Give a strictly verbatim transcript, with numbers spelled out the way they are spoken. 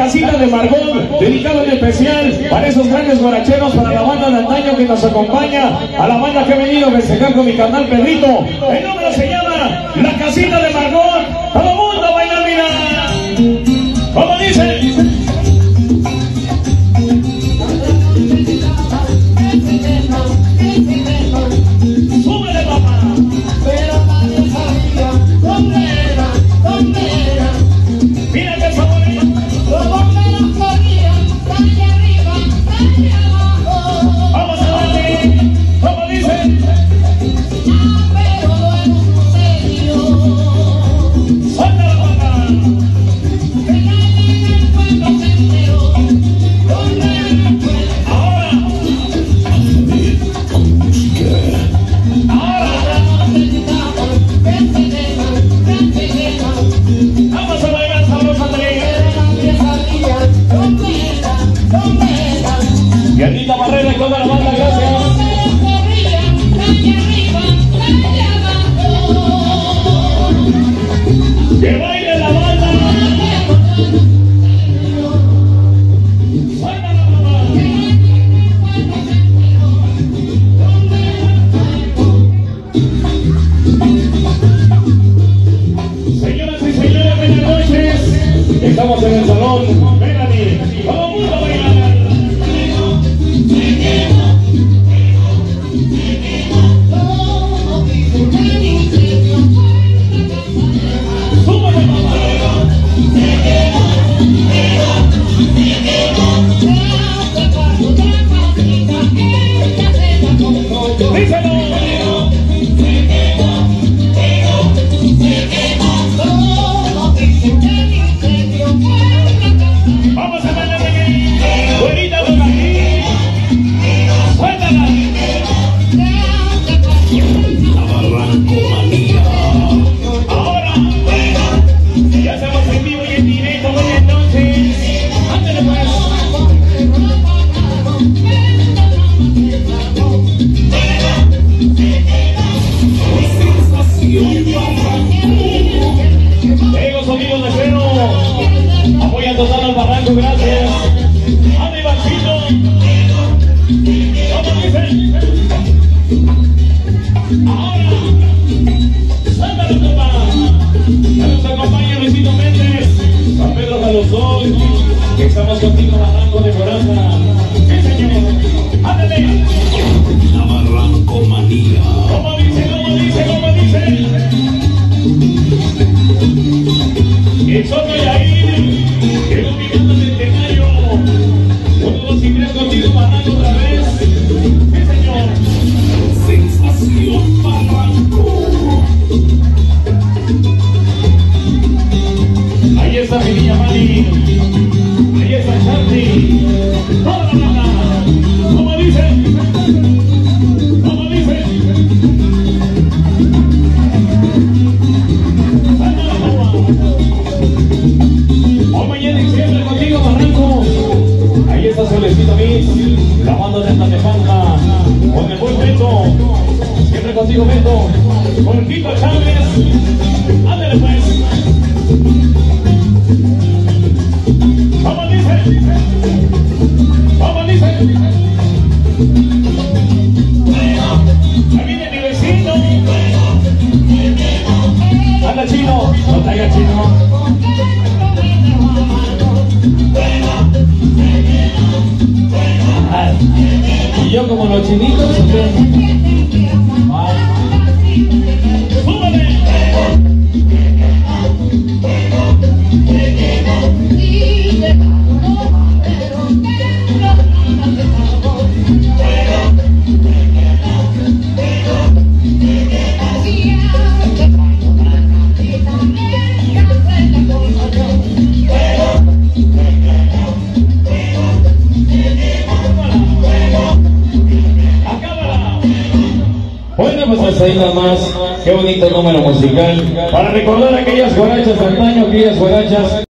casita de Margot, dedicado en especial para esos grandes guaracheros, para la banda de antaño que nos acompaña, a la banda que he venido a festejar con mi canal Perrito. El nombre se llama La Casita de Margot. Todo el mundo baila, mira. ¿Cómo dice? ¡Súbele, papá! Pero nadie sabía dónde era, dónde era. Mira qué sabor. Los bomberos corrían, calle arriba, calle abajo. Vamos a darle, ¿cómo dice? Ah, pero no es un serio. ¡Suéltalo, papá! Que nadie en el pueblo se enteró dónde era el pueblo. Ahora. Con música. Ahora. Vamos a bailar sabroso, Andrés. Y Anita Barrera y toda la banda, gracias. ¡Que baile la banda! Señoras y señores, buenas noches. Estamos en el salón Melanie. Todo el mundo a bailar. Vamos a bailar aquí. Buenita, toca aquí. Suéltala. La Barranco Manía. Ahora, ya estamos en vivo y en directo. Buenas noches. Ándale pues. Ellos amigos de Cero, apoyan total al Barranco, gracias. ¡Ande, Ivancito! ¿Cómo dicen? Ahora, sándalo, papá. Ya nos acompaña Luisito Méndez, San Pedro Jalosol, que estamos contigo, Barranco de Coraza. ¡Sí, señor! ¡Ándale! La Barranco Manía. ¿Cómo dice, cómo dice, cómo dice? El Soto Yair, que los gigantes del Tenario. Uno, dos y tres contigo, Barranco otra vez. Sí, señor. Sensación Barranco. Ahí está mi niña Mari. Ahí está Charlie. Toda la banda. ¿Cómo dice? ¿Cómo dice? Hoy mañana y siempre contigo, Barranco. Ahí está Solecito Miss, la banda de Tantefanta, con el buen Beto. Siempre contigo, Beto. Con Kiko Chávez. Ándale pues. ¿Cómo dice? ¿Cómo dice? Ahí viene mi vecino. Anda, Chino. No traiga, Chino. Y yo como los chinitos, ah. ¡Súbale! Bueno, pues hasta ahí nada más. Qué bonito número musical para recordar aquellas guarachas de antaño, aquellas guarachas